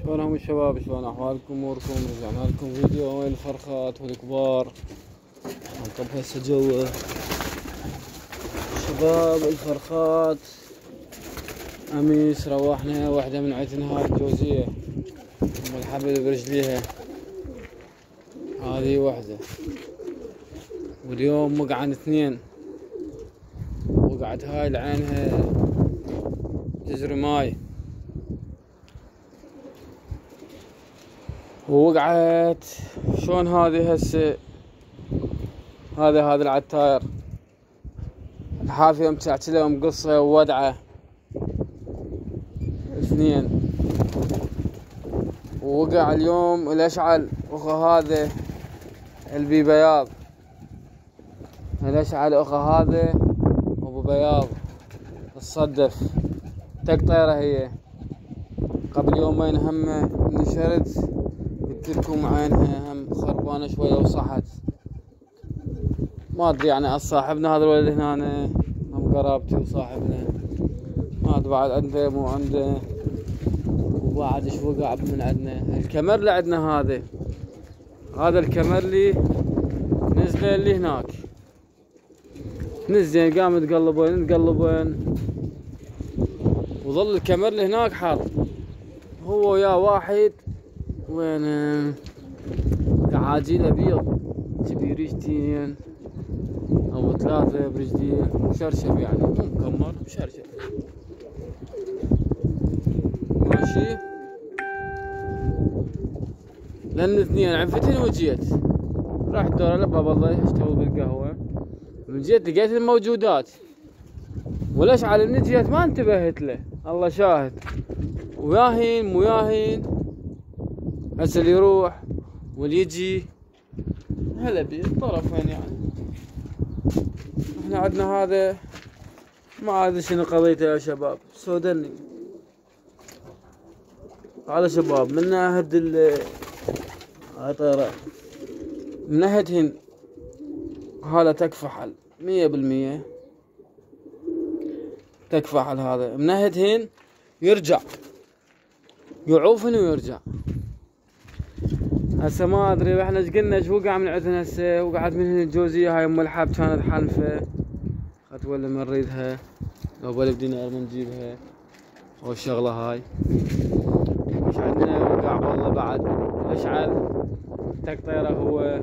شلونهم الشباب؟ شلون احوالكم اموركم؟ رجعنا لكم فيديو وين الفرخات والكبار. نطب هسه جوه شباب الفرخات. اميس روحنا واحدة من عندنا هاي الجوزية ام الحبل برجليها، هذه واحدة. واليوم وقعن اثنين، وقعت هاي لعينها جزر ماي، ووقعت شلون هذه هسه. هذا العتاير الحافية متعتلة ومقصة وودعة اثنين. ووقع اليوم الاشعل اخو هذا البي بياض، الاشعل اخو هذا ابو بياض تصدف تقطيره. هي قبل يومين هم نشرت، قلت لكم عينها هم خربانه شويه وصحت. ما ادري يعني صاحبنا هذا الولد هنا هم قرابتي وصاحبنا، ما ادري بعد عنده مو عنده. وبعد ايش وقع من عندنا الكمرلي. عندنا هذا الكمرلي نزله اللي هناك، نزل قام نتقلبين وظل الكمرلي هناك حاط هو ويا واحد وين قعاجيل ابيض تبي رجتين او ثلاثة برجلين مشرشب، يعني مو مكمر مشرشب ماشي. لان اثنين عفتني وجيت رحت دور لباب الله اشتغل بالقهوة، من جيت لقيت الموجودات والاشعل من جيت ما انتبهت له، الله شاهد. وياهين مو ياهين هسه اللي يروح واللي يجي هلا بالطرفين. يعني احنا عندنا هذا ما ادري شنو قضيته يا شباب، سودني هذا شباب من ناهد طيران من ناهدهن. هذا تكفحل 100% تكفحل، هذا من ناهدهن يرجع يعوفن ويرجع. هسه ما ادري احنا ايش قلنا ايش وقع من عندنا هسه. وقعت من الجوزيه هاي ام الحب كانت حلفه خت ولا ما نريدها لو ب1000 دينار ما نجيبها او الشغله هاي. مش عندنا وقع والله بعد الاشعل تقطيره هو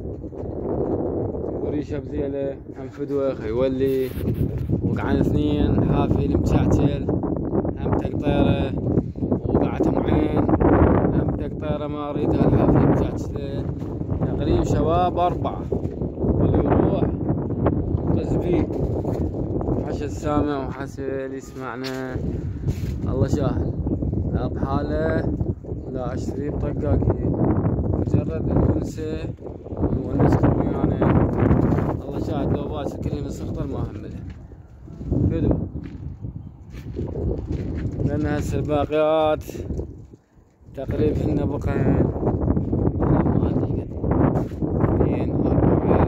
وريشه بزيله هم فدوخ يولي. وقعن اثنين حافي المتشعتل هم تقطيره، وقعتهم عين هم تقطيره ما اريدها الحافي المتشعتله. تقريبا شباب 4 واللي يروح تزبيق حش السامع وحش اللي يسمعنا الله شاهد. لا بحاله لا اشتري بطقاقي، مجرد الونسه ونونسكم ويانا الله شاهد. لو باكر كلنا نسخطر ما همله حلو، لان هسه الباقيات تقريبا هن بقين والله ما ادري قد 2 4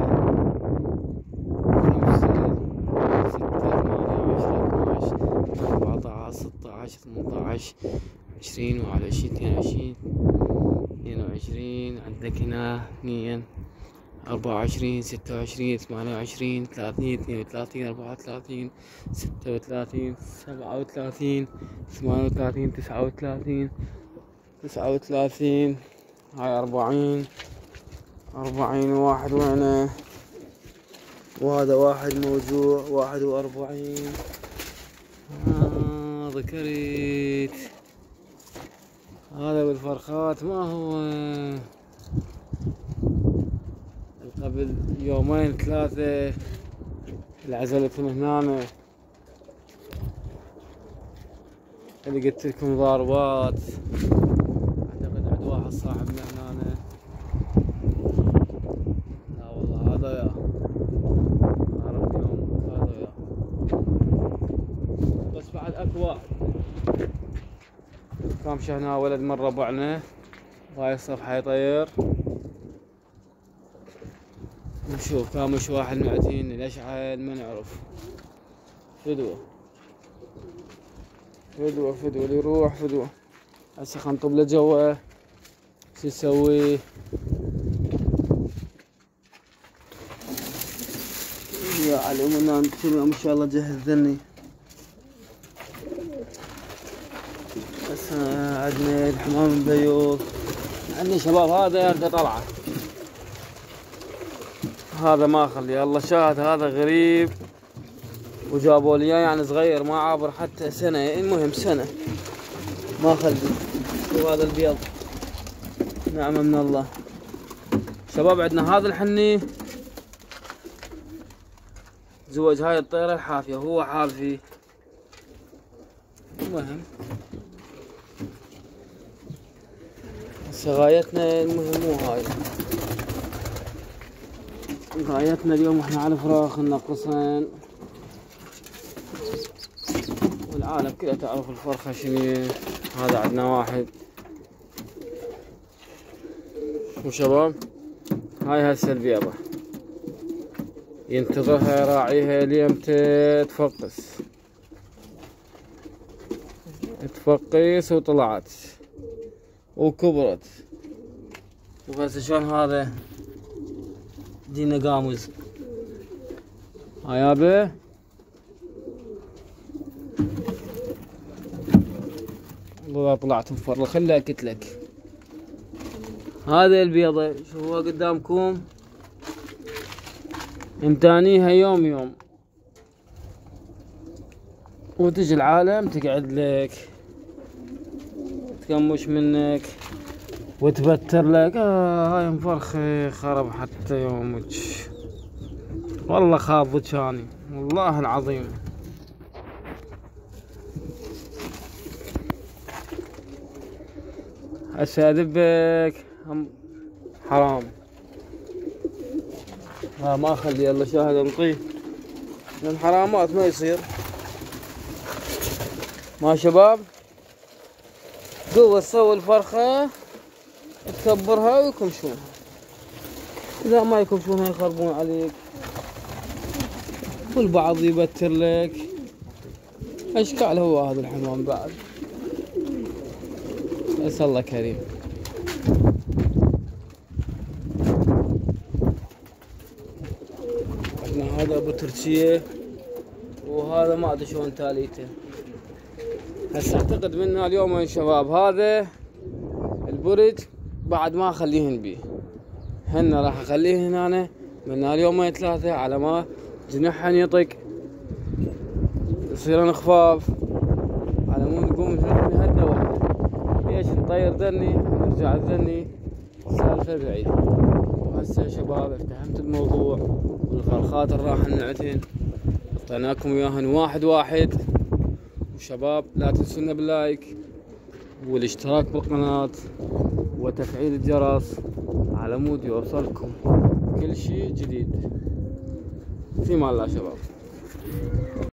5 6 8 10 12 14 16 18 20 21 22 22. عندك هنا 2 24 26 28 30 32 34 36 37 38 39 39. هاي 40 واحد وينه، وهذا واحد موجوع 41. ذكرت هذا بالفرخات ما هو قبل يومين 3 العزلتهم هنا اللي قلت لكم ضاربات. اعتقد عند واحد صاحبنا هنا، لا والله هذا يا ضارب يوم هذا يا، بس بعد اكو واحد كام هنا ولد من ربعنا هاي الصفحة يطير. نشوف كامش واحد معتين الاشعل ما نعرف. فدوة اللي يروح فدوة. هسه خنطب له جوه. شو نسوي؟ يا علي ومنان اليوم ان شاء الله جهز ذني. هسه عندنا الحمام البيوض. عندنا شباب هذا يرد طلعه، هذا ما اخليه الله شاهد، هذا غريب وجابوا لي يعني صغير ما عابر حتى سنه، المهم سنه ما اخليه. وهذا البيض نعمه من الله. شباب عندنا هذا الحني زوج هاي الطيره الحافيه، هو حال فيه. المهم هسه غايتنا المهم مو هاي، غايتنا اليوم احنا على الفراخ ننقصن، والعالم كلها تعرف الفرخة شنو. هذا عندنا واحد. وشباب هاي هسه البيضة ينتظرها يراعيها ليمتى تفقس. تفقس وطلعت وكبرت. وهسه شلون هذا دينا قاموز. ها يابا والله طلعت مفرغ، خلي اكتلك. هذا البيضة شوفوها قدامكم، امتانيها يوم يوم وتجي العالم تقعد لك تقمش منك وتبتر لك. هاي مفرخة خرب حتى يومك، والله خاض شاني والله العظيم. هسه اذبك حرام، ما اخلي الله شاهد انطيه، لان حرامات ما يصير. ما شباب قوة تسوي الفرخة تكبرها ويكمشونها، اذا ما يكمشونها يخربون عليك، والبعض يبتر لك اشكال. هو هذا الحمام بعد بس الله كريم. هذا ابو تركيا وهذا ما ادري شلون تاليته. هسه اعتقد منا اليومين شباب. هذا البرج بعد ما اخليهن بيه، هن راح اخليهن هنا من اليومين ثلاثة على ما جنحهن يطق يصيرن خفاف، على مود نقوم نهدى واحد. ليش نطير ذني ونرجع الذني سالفة بعيدة. وهسه يا شباب افتهمت الموضوع، والفرخات اللي راح نعتن اعطيناكم اياهن واحد واحد. وشباب لا تنسونا باللايك والاشتراك بالقناة وتفعيل الجرس على مود يوصلكم كل شيء جديد. في مال الله شباب.